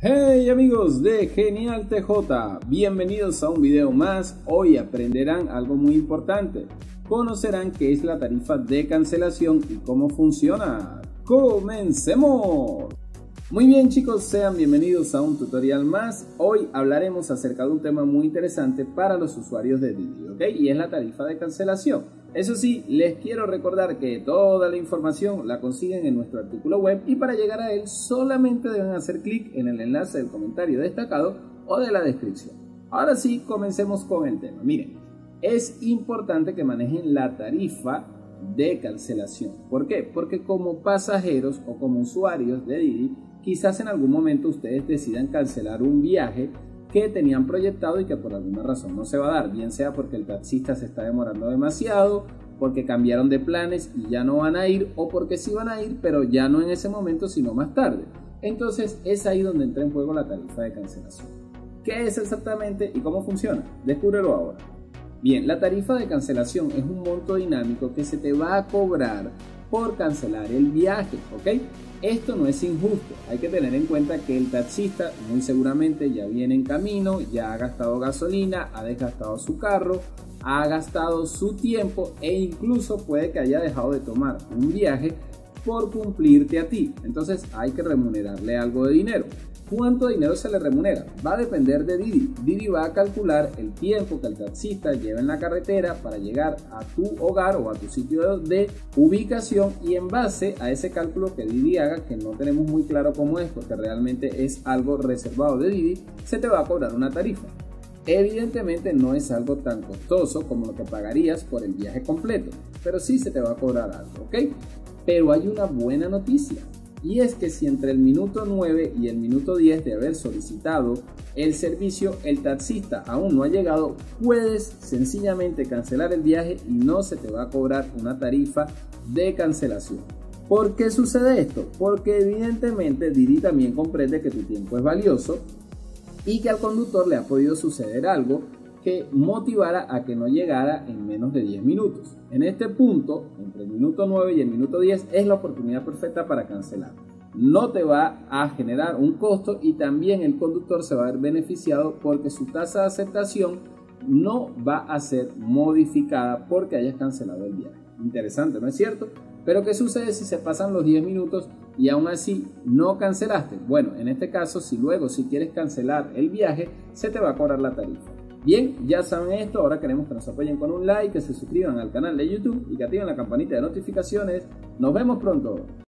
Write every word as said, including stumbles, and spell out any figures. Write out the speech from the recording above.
Hey amigos de Genial T J, bienvenidos a un video más. Hoy aprenderán algo muy importante. Conocerán qué es la tarifa de cancelación y cómo funciona. ¡Comencemos! Muy bien chicos, sean bienvenidos a un tutorial más. Hoy hablaremos acerca de un tema muy interesante para los usuarios de Didi, ¿ok? Y es la tarifa de cancelación. Eso sí, les quiero recordar que toda la información la consiguen en nuestro artículo web y para llegar a él solamente deben hacer clic en el enlace del comentario destacado o de la descripción. Ahora sí, comencemos con el tema. Miren, es importante que manejen la tarifa de cancelación. ¿Por qué? Porque como pasajeros o como usuarios de Didi, quizás en algún momento ustedes decidan cancelar un viaje que tenían proyectado y que por alguna razón no se va a dar, bien sea porque el taxista se está demorando demasiado, porque cambiaron de planes y ya no van a ir, o porque sí van a ir pero ya no en ese momento sino más tarde. Entonces es ahí donde entra en juego la tarifa de cancelación. ¿Qué es exactamente y cómo funciona? Descúbrelo ahora. Bien, la tarifa de cancelación es un monto dinámico que se te va a cobrar por cancelar el viaje, ¿ok? Esto no es injusto, hay que tener en cuenta que el taxista muy seguramente ya viene en camino, ya ha gastado gasolina, ha desgastado su carro, ha gastado su tiempo e incluso puede que haya dejado de tomar un viaje por cumplirte a ti. Entonces hay que remunerarle algo de dinero. ¿Cuánto dinero se le remunera? Va a depender de Didi. Didi va a calcular el tiempo que el taxista lleva en la carretera para llegar a tu hogar o a tu sitio de ubicación, y en base a ese cálculo que Didi haga, que no tenemos muy claro cómo es porque realmente es algo reservado de Didi, se te va a cobrar una tarifa. Evidentemente no es algo tan costoso como lo que pagarías por el viaje completo, pero sí se te va a cobrar algo, ¿ok? Pero hay una buena noticia. Y es que si entre el minuto nueve y el minuto diez de haber solicitado el servicio el taxista aún no ha llegado, puedes sencillamente cancelar el viaje y no se te va a cobrar una tarifa de cancelación. ¿Por qué sucede esto? Porque evidentemente Didi también comprende que tu tiempo es valioso y que al conductor le ha podido suceder algo que motivara a que no llegara en menos de diez minutos. En este punto, entre el minuto nueve y el minuto diez, es la oportunidad perfecta para cancelar. No te va a generar un costo y también el conductor se va a ver beneficiado porque su tasa de aceptación no va a ser modificada porque hayas cancelado el viaje. Interesante, ¿no es cierto? Pero ¿qué sucede si se pasan los diez minutos y aún así no cancelaste? Bueno, en este caso, si luego si quieres cancelar el viaje, se te va a cobrar la tarifa. Bien, ya saben esto, ahora queremos que nos apoyen con un like, que se suscriban al canal de YouTube y que activen la campanita de notificaciones. Nos vemos pronto.